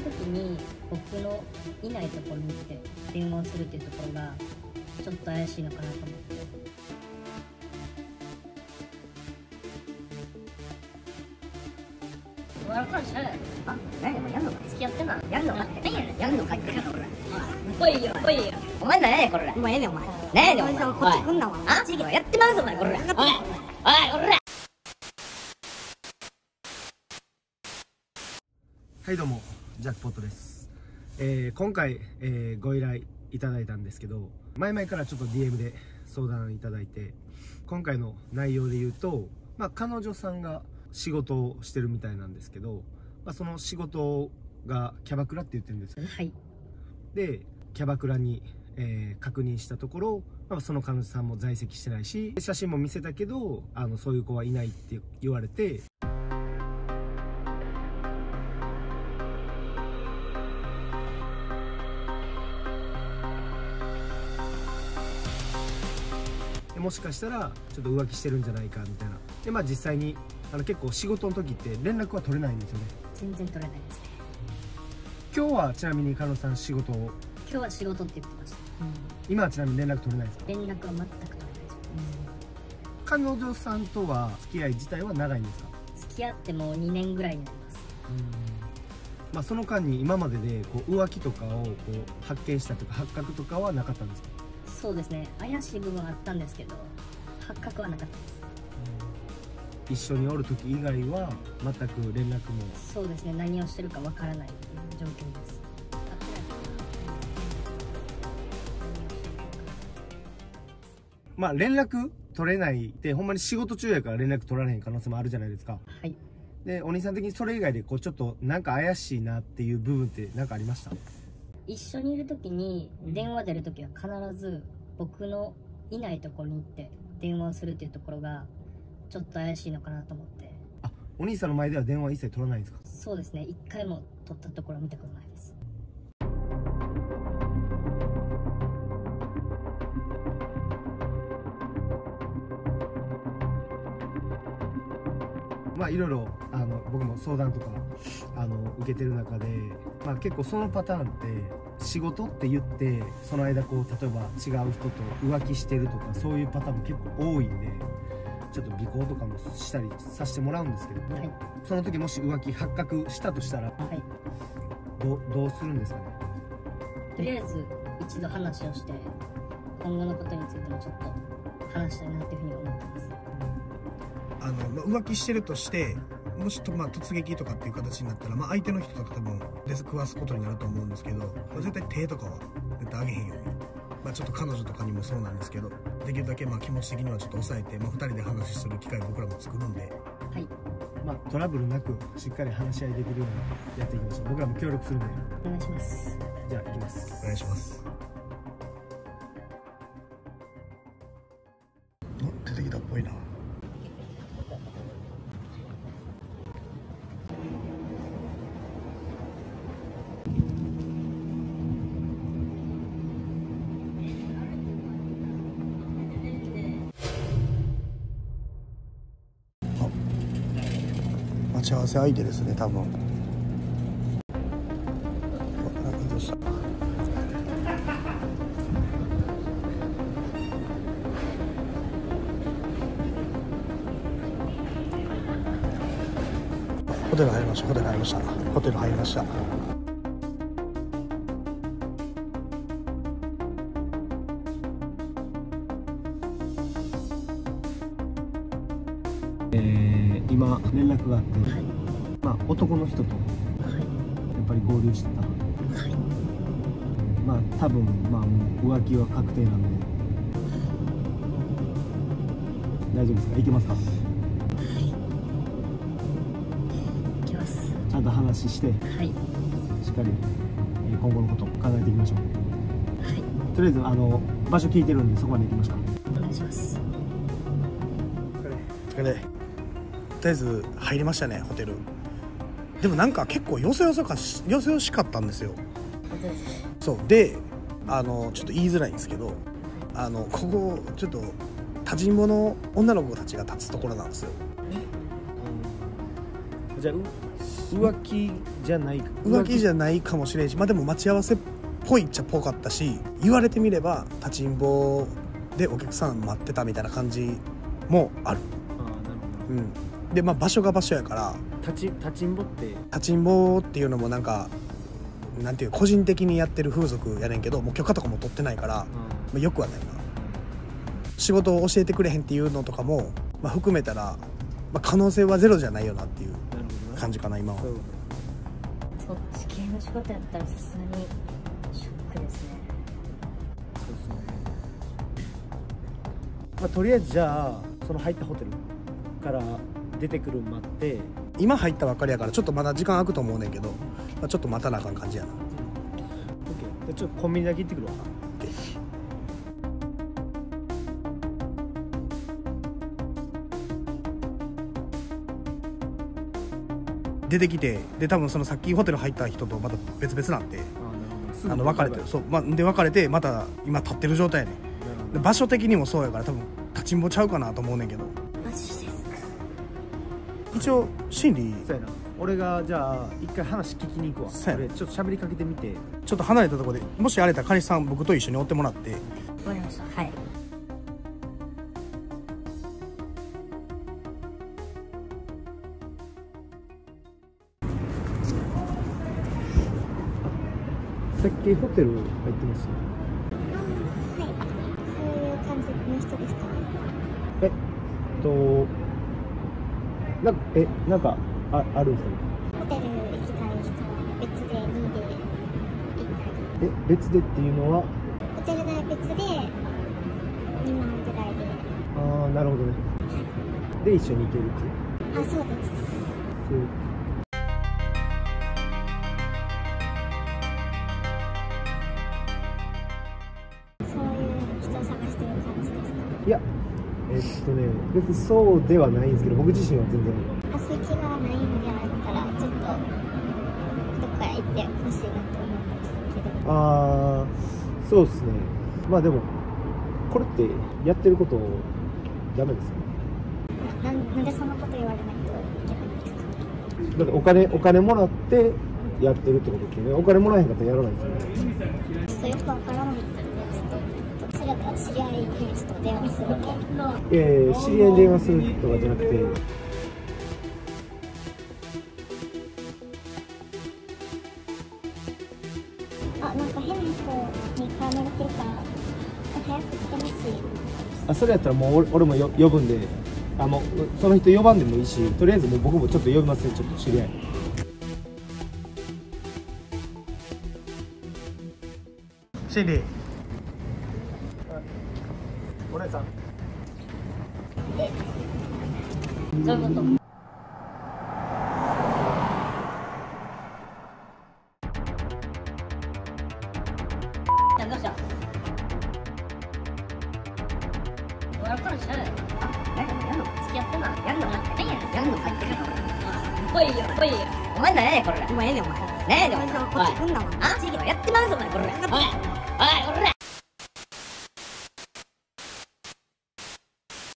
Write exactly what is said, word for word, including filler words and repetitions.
時に僕のいないところに行って電話をするっていうところがちょっと怪しいのかなと思って。 あ、何もやんのか付き合ってんのやんのか何やねんやんのかって来いよ来いよ。 お前何やねんこれもうええねんお前何やねんお前こっち来んなわ。 あやってまうぞお前これおいおいこれ。 はいどうもジャックポットです。えー、今回、えー、ご依頼いただいたんですけど、前々からちょっと ディーエム で相談いただいて、今回の内容で言うと、まあ、彼女さんが仕事をしてるみたいなんですけど、まあ、その仕事がキャバクラって言ってるんですよ。 はい。 でキャバクラに、えー、確認したところ、まあ、その彼女さんも在籍してないし、写真も見せたけどあのそういう子はいないって言われて。もしかしたらちょっと浮気してるんじゃないかみたいな。でまあ実際にあの結構仕事の時って連絡は取れないんですよね。 全然取れないですね。 今日はちなみに彼女さん仕事を今日は仕事って言ってました、うん、 今はちなみに連絡取れないですか？ 連絡は全く取れないです、 うん、彼女さんとは付き合い自体は長いんですか？ 付き合ってもにねんぐらいになります。 うん、まあ、その間に今まででこう浮気とかをこう発見したとか発覚とかはなかったんですか？ そうですね、怪しい部分はあったんですけど発覚はなかったです。 うん、一緒におる時以外は全く連絡も。 そうですね、何をしてるかわからないっていう状況です。 まあ連絡取れないってほんまに仕事中やから連絡取られへん可能性もあるじゃないですか。 はい。 でお兄さん的にそれ以外でこうちょっとなんか怪しいなっていう部分って何かありました？ 一緒にいる時に電話出る時は必ず僕のいないところに行って電話をするっていうところがちょっと怪しいのかなと思って。 あ、お兄さんの前では電話一切取らないんですか？ そうですね、一回も取ったところは見たことないです。 まあいろいろあの僕も相談とかあの受けてる中で、まあ、結構そのパターンって仕事って言ってその間こう例えば違う人と浮気してるとかそういうパターンも結構多いんで、ちょっと尾行とかもしたりさせてもらうんですけども、はい、その時もし浮気発覚したとしたら、はい、ど, どうするんですかね？ とりあえず一度話をして今後のことについてもちょっと話したいなっていうふうに思ってます。 あのまあ、浮気してるとしてもしと、まあ、突撃とかっていう形になったら、まあ、相手の人とか多分デスクわすことになると思うんですけど、まあ、絶対手とかは絶対あげへんように、まあ、ちょっと彼女とかにもそうなんですけどできるだけまあ気持ち的にはちょっと抑えて、まあ、ふたりで話する機会を僕らも作るんで、はい、 まあ、トラブルなくしっかり話し合いできるようにやっていきましょう。僕らも協力するんでお願いします。 じゃあ行きます。 お願いします。お、出てきたっぽいな。待ち合わせ相手ですね、多分。どうした？ホテル入りました。ホテル入りました。ホテル入りました。 えー、今連絡があって、 はい、 まあ、男の人とやっぱり合流してた、はい、まあ多分まあもう浮気は確定なんで大丈夫ですか？行けますか？はい、 行きます。 ちゃんと話して、はい、しっかり今後のことを考えていきましょう。はい、とりあえずあの場所聞いてるんでそこまで行きましょう。 お願いします。 お疲れ。とりあえず入りましたね、ホテル。でもなんか結構よそよそかしよそよしかったんですよ。そうであのちょっと言いづらいんですけど、あのここちょっと多人坊の女の子たちが立つところなんですよ。 じゃあ浮気じゃないか浮気じゃないかもしれんし、まあでも待ち合わせっぽいっちゃぽかったし、言われてみれば立ちんぼでお客さん待ってたみたいな感じもある。 ああなるほど。 うんでまあ場所が場所やから立ち立ちんぼって立ちんぼっていうのもなんかなんていう個人的にやってる風俗やねんけど、もう許可とかも取ってないから、まあ、よくはないな。仕事を教えてくれへんっていうのとかも、まあ、含めたら、まあ、可能性はゼロじゃないよなっていう感じかな今は。 そうそっち系の仕事やったらさすがにショックですね。 そうですね。まあとりあえずじゃあその入ったホテルから出てくる待って。 今入ったばっかりやからちょっとまだ時間空くと思うねんけど、まあ、ちょっと待たなあかん感じやな。 オッケー。ちょっとコンビニだけ行ってくるわ。 出てきて、で多分そのさっきホテル入った人とまた別々なんで、 ああの別れてる。そう、まあ、で別れてまた今立ってる状態やねん。で場所的にもそうやから多分立ちんぼちゃうかなと思うねんけど、 マジですか。 一応心理そうやな。俺がじゃあ一回話聞きに行くわ。 そうや俺ちょっと喋りかけてみて。 ちょっと離れたところで、もしあれたら彼氏さん僕と一緒に追ってもらって。 わかりました。はい。 さっきホテル入ってました。 はい。そういう感じの人ですか？ えっとなんかえなんかああるんですかね。 ホテル行きたい人は別でにで行ったり、 え別でっていうのは。 ホテル代別でにまんぐらいで。 ああなるほどね。で一緒に行けるっていう。 あ、そうです。 そうそういう人を探してる感じですか？ いやえっとね別にそうではないんですけど、僕自身は全然。 あ、そういう気がないんであったらちょっとどっか行ってほしいなと思うんですけど。 ああそうですね。まあでもこれってやってることダメですよね。 な, なんでそんなこと言われないといけないんですか？ だってお金お金もらってやってるってことですよね。お金もらえへんかったらやらないですよね。 ちょっとよくわからないですよね。ちょっとそれだったら知り合いにちょっと電話すると。 えー、知り合いに電話するとかじゃなくて、 あ、なんか変な人に絡まれてるから早く来てほしい。 あそれやったらもう俺俺もよ呼ぶんで、あもうその人呼ばんでもいいし、とりあえずもう僕もちょっと呼びますね。ちょっと知り合い。 心理お姉さん。 どういうこと？なんどうした？俺からしゃべる。 何やんの？ 付き合ってんな。 やんの？何ややんの？入ってるの？ 来いよ来いよ。 お前何やねんこれ。お前ええねんお前。何やねんお前。 おいこっち来んなお前。 あ？やってまうぞお前これ。おいおいおら。